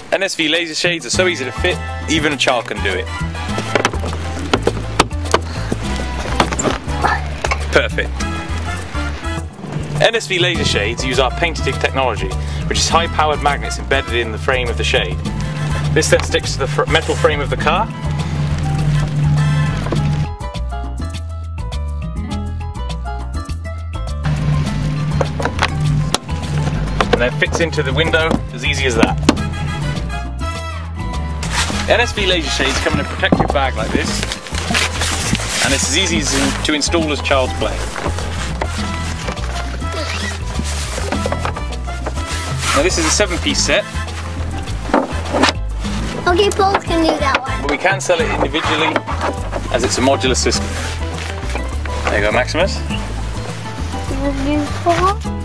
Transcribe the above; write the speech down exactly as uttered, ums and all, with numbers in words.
N S V laser shades are so easy to fit, even a child can do it. Perfect. N S V laser shades use our paint-stick technology, which is high-powered magnets embedded in the frame of the shade. This then sticks to the fr metal frame of the car. And then fits into the window as easy as that. N S V laser shades come in a protective bag like this, and it's as easy as to install as child's play. Now this is a seven-piece set. Okay, both can do that one. But we can sell it individually, as it's a modular system. There you go, Maximus. Beautiful.